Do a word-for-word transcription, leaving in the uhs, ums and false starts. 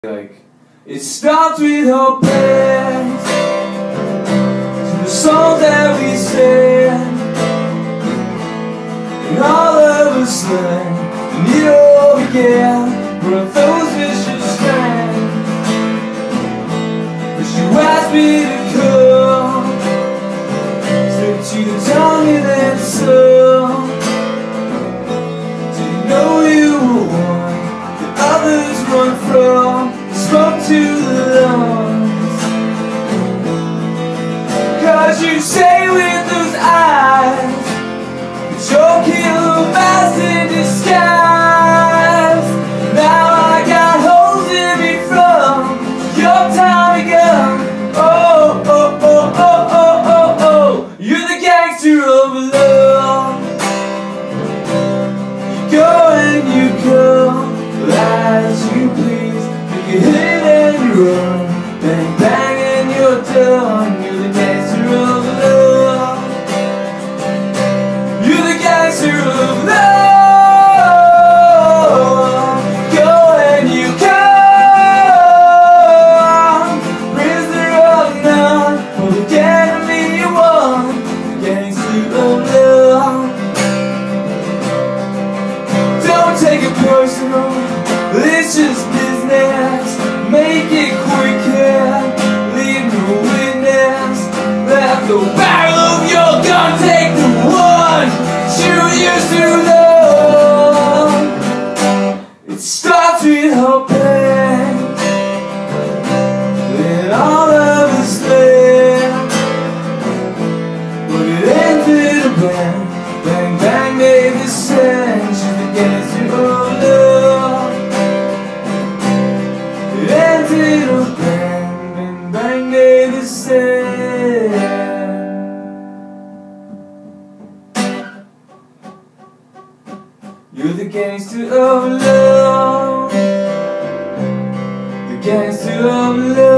Like, it starts with her prayers to the songs that we sing, and all of us learn, and it all began with those vicious strands. But you asked me to come, slip to the tongue and then some. Didn't know you were one that others run from. Spoke to the lungs, 'cause you say with those eyes that you're killer fast in disguise. Now I got holes in me from your time ago. Oh, oh, oh, oh, oh, oh, oh. You're the gangster of love. You go and you come as you please. You hit and you run, bang bang and you're done. You're the gangster of love. You're the gangster of love. Go and you come, prisoner of none, public enemy you won. Gangster of love. Don't take it personal, it's just business. Make it quick and leave no witness. Let the barrel of your gun take the one shoot you through love. It starts with her pain, then all of us left. But it ended a bang, bang bang made the sound. She's the gangster of love. It ended up bang, bang, bang, made the sound. You're the gangster of love. The gangster of love.